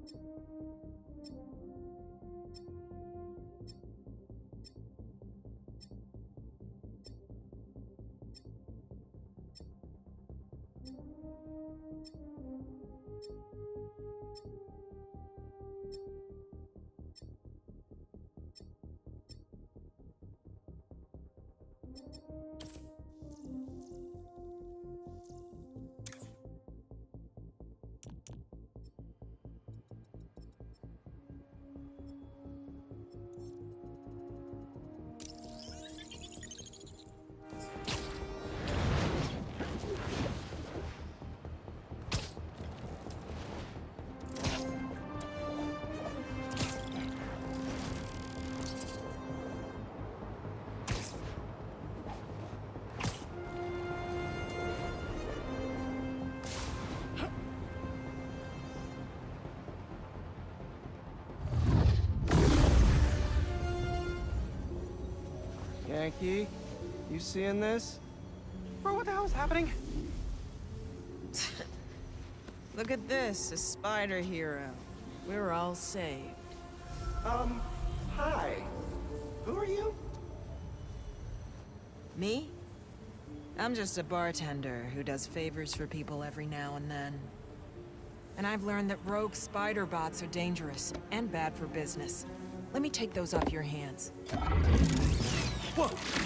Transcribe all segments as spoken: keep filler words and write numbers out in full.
Yankee, you seeing this? Bro, what the hell is happening? Look at this, a spider hero. We're all saved. Um, hi. Who are you? Me? I'm just a bartender who does favors for people every now and then. And I've learned that rogue spider bots are dangerous and bad for business. Let me take those off your hands. Whoa!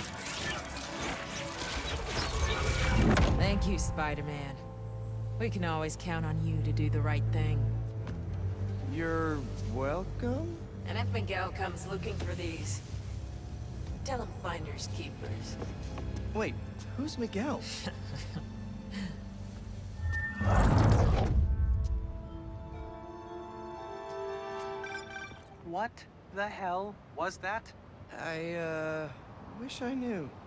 Thank you, Spider-Man. We can always count on you to do the right thing. You're welcome? And if Miguel comes looking for these, tell him finders keepers. Wait, who's Miguel? What the hell was that? I, uh, wish I knew.